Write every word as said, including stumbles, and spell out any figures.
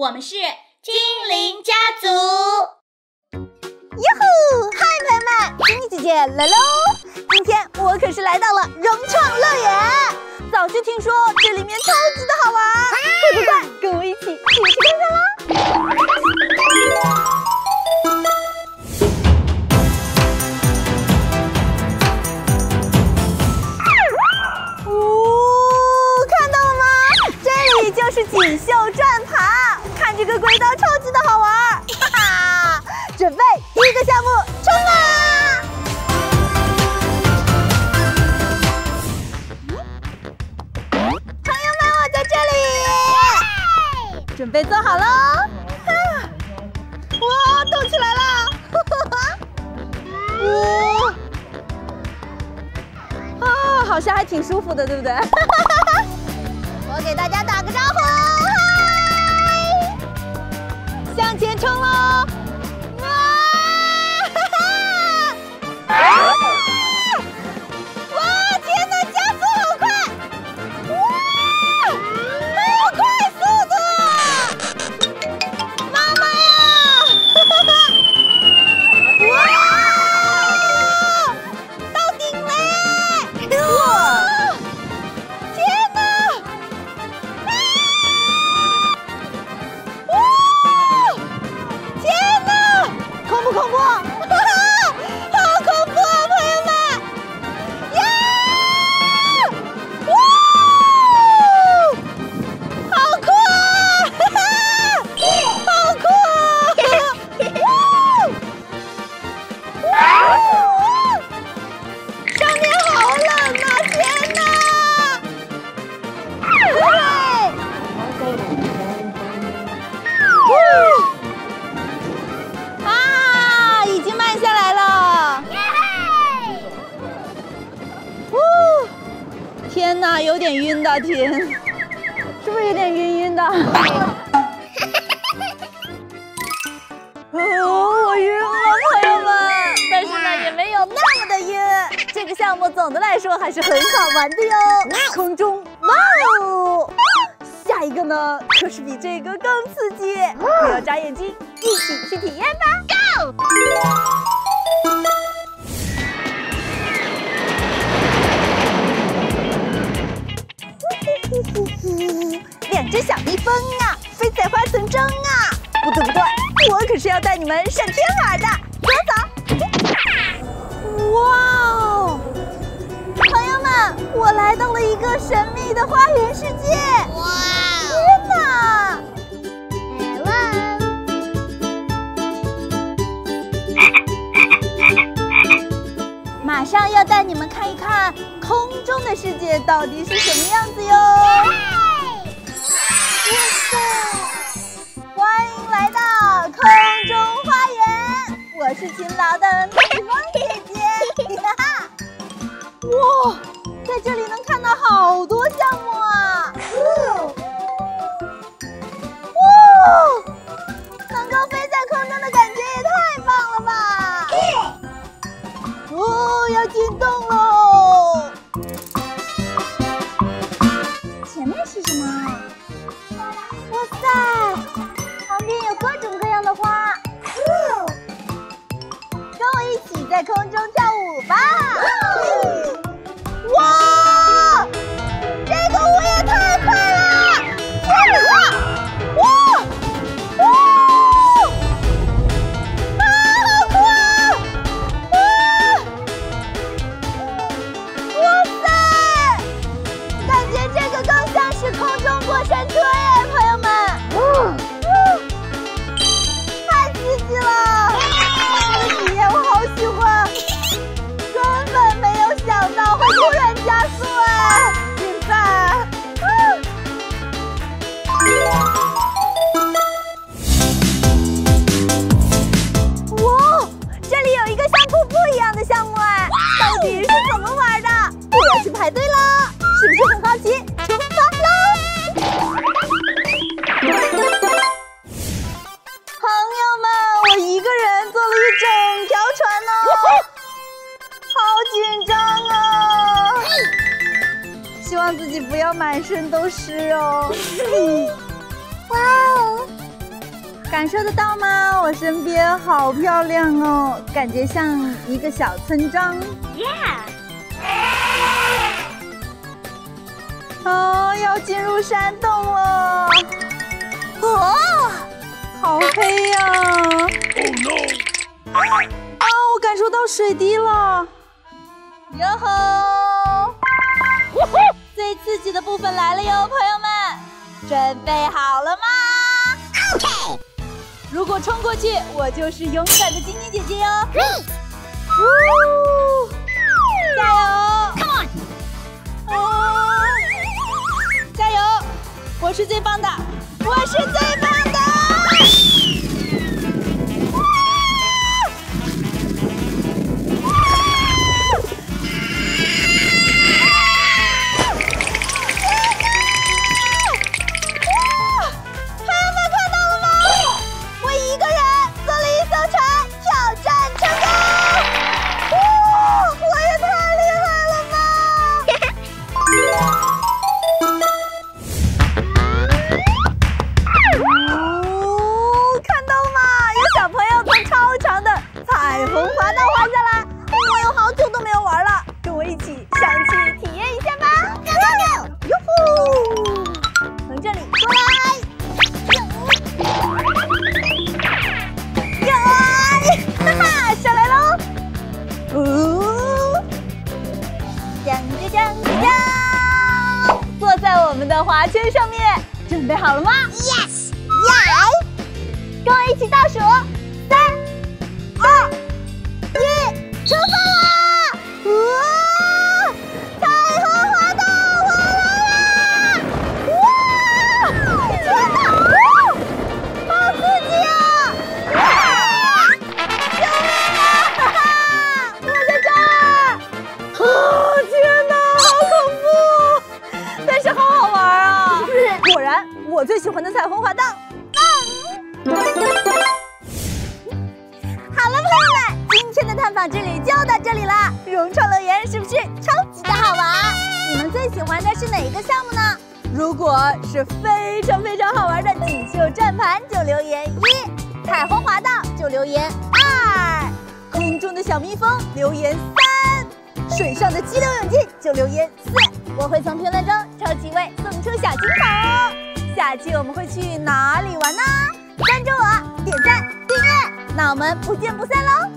我们是精灵家族。 哟吼！嗨，朋友们，精灵姐姐来喽！今天我可是来到了融创乐园，早就听说这里面超级的好玩，快快快，跟我一起去去看看啦！哦，看到了吗？这里就是锦绣转爬，看这个轨道超级的好玩，哈哈！准备第一个项目，冲啊！朋友们，我在这里，准备坐好喽！哇，动起来了！哇，啊，好像还挺舒服的，对不对？我给大家打个招呼，嗨！向前冲喽！哇！天哪，加速好快！哇，好快速度！妈妈呀！哇，到顶嘞！哇！天哪！哇！天哪！恐不恐怖？天哪，有点晕的天，是不是有点晕晕的？哦，我晕了，朋友们。但是呢，也没有那么的晕。这个项目总的来说还是很好玩的哟。空中，哇哦！下一个呢，可是比这个更刺激。不要眨眼睛，一起去体验吧。Go！呼呼呼！两只小蜜蜂啊，飞在花丛中啊！不对不对，我可是要带你们上天玩的，走走！哇哦，朋友们，我来到了一个神秘的花园世界！哇！天哪！马上要带你们看一看空中的世界到底是什么样子哟！哇塞！欢迎来到空中花园，我是勤劳的蜜蜂姐姐。哈哈！哇，在这里能看到好多项目啊！哇，能够飞在空中的感觉也太棒了吧！哦，要进洞喽！前面是什么？哇塞，旁边有各种各样的花，跟我一起在空中跳舞吧！哇，这个舞也太快了！天哪！哇！哇！啊，好酷啊！啊！哇塞，感觉这个更像是空中过山车耶，朋友们！嗯嗯，太刺激了！这个体验我好喜欢，根本没有想到会突然加速哎，现在，嗯。哇，这里有一个像瀑布一样的项目哎，到底是怎么玩的？我要去排队了，是不是很好奇？出发喽！朋友们，我一个人坐了一整条船呢，好紧张啊！希望自己不要满身都湿哦。哇哦， 感受得到吗？我身边好漂亮哦，感觉像一个小村庄。 Yeah。 哦，要进入山洞了。哦，好黑呀！ Oh no！ 啊，我感受到水滴了。哟吼！最刺激的部分来了哟，朋友们，准备好了吗 ？OK。如果冲过去，我就是勇敢的晶晶姐姐哟。呜！加油 Come on！ 哦！加油！我是最棒的，我是最棒的！滑圈上面，准备好了吗 ？Yes， 来，跟我一起倒数，三、二、一，出发啦！哇，彩虹滑道回来啦！哇，天哪，好刺激啊！救命啊！哈哈，我在这儿！哦，天哪，好恐怖！但是好好玩啊！果然，我最喜欢的彩虹滑道。嗯、好了，朋友们，今天的探访之旅就到这里啦。融创乐园是不是超级的好玩？你们最喜欢的是哪一个项目呢？如果是非常非常好玩的锦绣转盘，就留言一；彩虹滑道就留言二；空中的小蜜蜂留言三；水上的激流勇进就留言四。我会从评论中抽几位送出小金宝哦。下期我们会去哪里玩呢？关注我，点赞订阅，那我们不见不散喽！